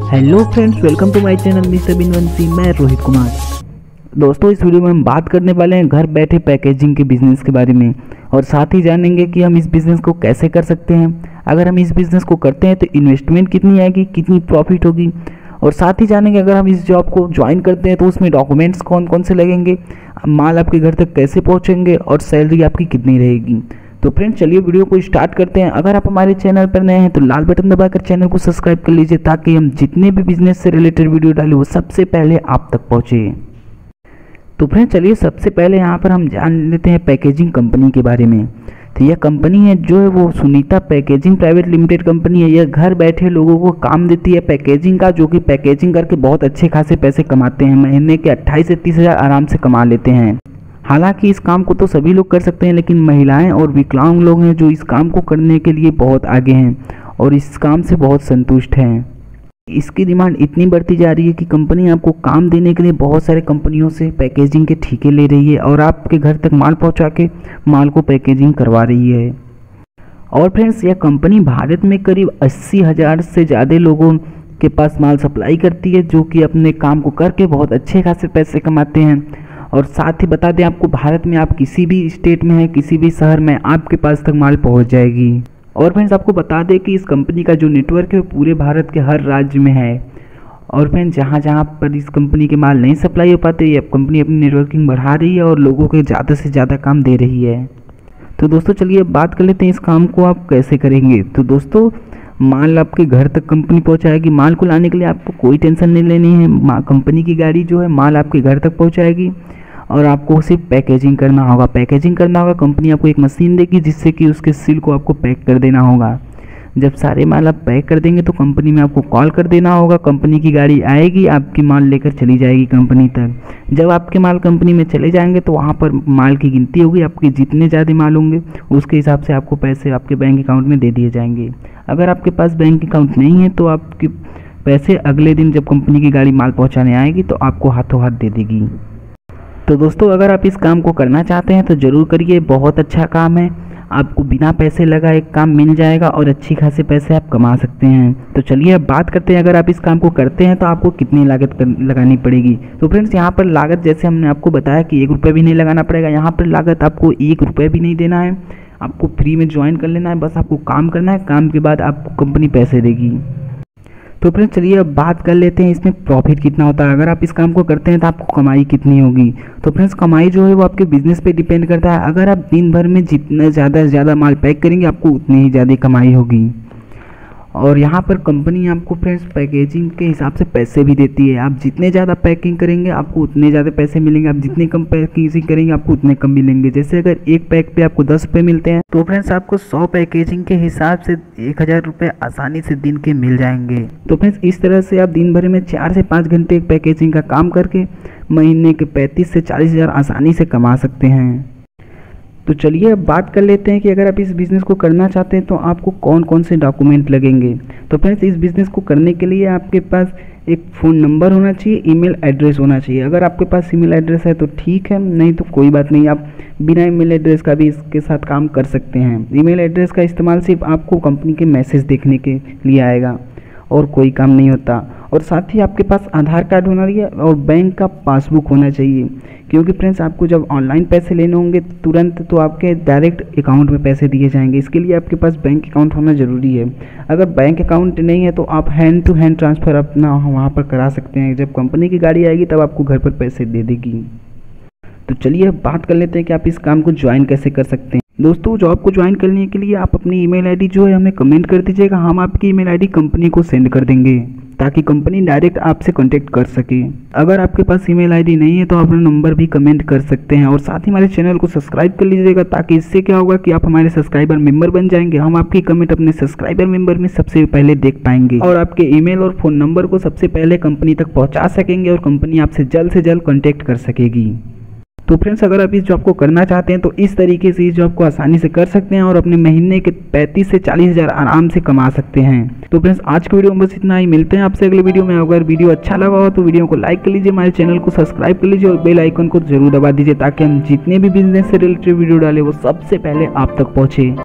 Hello friends, welcome to my channel mister बिनवंशी। मैं रोहित कुमार। दोस्तों, इस वीडियो में हम बात करने वाले हैं घर बैठे पैकेजिंग के बिज़नेस के बारे में और साथ ही जानेंगे कि हम इस बिज़नेस को कैसे कर सकते हैं। अगर हम इस बिज़नेस को करते हैं तो इन्वेस्टमेंट कितनी आएगी, कितनी प्रॉफिट होगी, और साथ ही जानेंगे अगर हम इस जॉब को ज्वाइन करते हैं तो उसमें डॉक्यूमेंट्स कौन कौन से लगेंगे, माल आपके घर तक कैसे पहुँचेंगे और सैलरी आपकी कितनी रहेगी। तो फ्रेंड्स, चलिए वीडियो को स्टार्ट करते हैं। अगर आप हमारे चैनल पर नए हैं तो लाल बटन दबाकर चैनल को सब्सक्राइब कर लीजिए ताकि हम जितने भी बिजनेस से रिलेटेड वीडियो डालें वो सबसे पहले आप तक पहुंचे। तो फ्रेंड्स, चलिए सबसे पहले यहाँ पर हम जान लेते हैं पैकेजिंग कंपनी के बारे में। तो यह कंपनी है जो है वो Sunita packaging private limited company है। यह घर बैठे लोगों को काम देती है पैकेजिंग का, जो कि पैकेजिंग करके बहुत अच्छे खासे पैसे कमाते हैं। महीने के 28 से 30 हज़ार आराम से कमा लेते हैं। हालांकि इस काम को तो सभी लोग कर सकते हैं, लेकिन महिलाएं और विकलांग लोग हैं जो इस काम को करने के लिए बहुत आगे हैं और इस काम से बहुत संतुष्ट हैं। इसकी डिमांड इतनी बढ़ती जा रही है कि कंपनी आपको काम देने के लिए बहुत सारे कंपनियों से पैकेजिंग के ठेके ले रही है और आपके घर तक माल पहुंचा के माल को पैकेजिंग करवा रही है। और फ्रेंड्स, यह कंपनी भारत में करीब 80,000 से ज़्यादा लोगों के पास माल सप्लाई करती है, जो कि अपने काम को करके बहुत अच्छे खासे पैसे कमाते हैं। और साथ ही बता दें आपको, भारत में आप किसी भी स्टेट में हैं, किसी भी शहर में, आपके पास तक माल पहुंच जाएगी। और फ्रेंड्स, आपको बता दें कि इस कंपनी का जो नेटवर्क है वो पूरे भारत के हर राज्य में है। और फ्रेंड्स, जहां जहां पर इस कंपनी के माल नहीं सप्लाई हो पाते, ये कंपनी अपनी नेटवर्किंग बढ़ा रही है और लोगों को ज़्यादा से ज़्यादा काम दे रही है। तो दोस्तों, चलिए अब बात कर लेते हैं इस काम को आप कैसे करेंगे। तो दोस्तों, माल आपके घर तक कंपनी पहुंचाएगी। माल को लाने के लिए आपको कोई टेंशन नहीं लेनी है। कंपनी की गाड़ी जो है माल आपके घर तक पहुंचाएगी और आपको सिर्फ पैकेजिंग करना होगा। कंपनी आपको एक मशीन देगी जिससे कि उसके सील को आपको पैक कर देना होगा। जब सारे माल आप पैक कर देंगे तो कंपनी में आपको कॉल कर देना होगा। कंपनी की गाड़ी आएगी, आपकी माल लेकर चली जाएगी कंपनी तक। जब आपके माल कंपनी में चले जाएंगे तो वहाँ पर माल की गिनती होगी। आपके जितने ज़्यादा माल होंगे उसके हिसाब से आपको पैसे आपके बैंक अकाउंट में दे दिए जाएंगे। अगर आपके पास बैंक अकाउंट नहीं है तो आपके पैसे अगले दिन जब कंपनी की गाड़ी माल पहुँचाने आएगी तो आपको हाथों हाथ दे देगी। तो दोस्तों, अगर आप इस काम को करना चाहते हैं तो ज़रूर करिए। बहुत अच्छा काम है, आपको बिना पैसे लगाए एक काम मिल जाएगा और अच्छी खासे पैसे आप कमा सकते हैं। तो चलिए अब बात करते हैं, अगर आप इस काम को करते हैं तो आपको कितनी लागत लगानी पड़ेगी। तो फ्रेंड्स, यहाँ पर लागत जैसे हमने आपको बताया कि 1 रुपये भी नहीं लगाना पड़ेगा। यहाँ पर लागत आपको 1 रुपये भी नहीं देना है। आपको फ्री में ज्वाइन कर लेना है, बस आपको काम करना है। काम के बाद आपको कंपनी पैसे देगी। तो फ्रेंड्स, चलिए अब बात कर लेते हैं इसमें प्रॉफिट कितना होता है। अगर आप इस काम को करते हैं तो आपको कमाई कितनी होगी। तो फ्रेंड्स, कमाई जो है वो आपके बिजनेस पे डिपेंड करता है। अगर आप दिन भर में जितना ज़्यादा से ज़्यादा माल पैक करेंगे आपको उतनी ही ज़्यादा कमाई होगी। और यहाँ पर कंपनी आपको फ्रेंड्स पैकेजिंग के हिसाब से पैसे भी देती है। आप जितने ज़्यादा पैकिंग करेंगे आपको उतने ज़्यादा पैसे मिलेंगे, आप जितने कम पैकेजिंग करेंगे आपको उतने कम मिलेंगे। जैसे अगर एक पैक पे आपको 10 रुपये मिलते हैं तो फ्रेंड्स आपको 100 पैकेजिंग के हिसाब से 1000 रुपये आसानी से दिन के मिल जाएंगे। तो फ्रेंड्स, इस तरह से आप दिन भर में 4 से 5 घंटे एक पैकेजिंग का काम करके महीने के 35 से 40 हज़ार आसानी से कमा सकते हैं। तो चलिए अब बात कर लेते हैं कि अगर आप इस बिज़नेस को करना चाहते हैं तो आपको कौन कौन से डॉक्यूमेंट लगेंगे। तो फ्रेंड्स, इस बिज़नेस को करने के लिए आपके पास एक फ़ोन नंबर होना चाहिए, ईमेल एड्रेस होना चाहिए। अगर आपके पास ईमेल एड्रेस है तो ठीक है, नहीं तो कोई बात नहीं, आप बिना ईमेल एड्रेस का भी इसके साथ काम कर सकते हैं। ईमेल एड्रेस का इस्तेमाल सिर्फ आपको कंपनी के मैसेज देखने के लिए आएगा और कोई काम नहीं होता। और साथ ही आपके पास आधार कार्ड होना चाहिए और बैंक का पासबुक होना चाहिए, क्योंकि फ्रेंड्स आपको जब ऑनलाइन पैसे लेने होंगे तुरंत तो आपके डायरेक्ट अकाउंट में पैसे दिए जाएंगे। इसके लिए आपके पास बैंक अकाउंट होना ज़रूरी है। अगर बैंक अकाउंट नहीं है तो आप हैंड टू हैंड ट्रांसफ़र अपना वहाँ पर करा सकते हैं। जब कंपनी की गाड़ी आएगी तब आपको घर पर पैसे दे देगी। तो चलिए अब बात कर लेते हैं कि आप इस काम को ज्वाइन कैसे कर सकते हैं। दोस्तों, जॉब को ज्वाइन करने के लिए आप अपनी ईमेल आईडी जो है हमें कमेंट कर दीजिएगा। हम आपकी ईमेल आईडी कंपनी को सेंड कर देंगे ताकि कंपनी डायरेक्ट आपसे कांटेक्ट कर सके। अगर आपके पास ईमेल आईडी नहीं है तो आप अपना नंबर भी कमेंट कर सकते हैं। और साथ ही हमारे चैनल को सब्सक्राइब कर लीजिएगा ताकि इससे क्या होगा कि आप हमारे सब्सक्राइबर मेंबर बन जाएंगे। हम आपकी कमेंट अपने सब्सक्राइबर मेंबर में सबसे पहले देख पाएंगे और आपके ईमेल और फ़ोन नंबर को सबसे पहले कंपनी तक पहुँचा सकेंगे और कंपनी आपसे जल्द से जल्द कॉन्टेक्ट कर सकेगी। तो फ्रेंड्स, अगर आप इस जॉब को करना चाहते हैं तो इस तरीके से इस जॉब को आसानी से कर सकते हैं और अपने महीने के 35 से 40 हज़ार आराम से कमा सकते हैं। तो फ्रेंड्स, आज की वीडियो में बस इतना ही। मिलते हैं आपसे अगले वीडियो में। अगर वीडियो अच्छा लगा हो तो वीडियो को लाइक कर लीजिए, हमारे चैनल को सब्सक्राइब कर लीजिए और बेल आइकन को जरूर दबा दीजिए ताकि हम जितने भी बिजनेस से रिलेटेड वीडियो डालें वो सबसे पहले आप तक पहुँचे।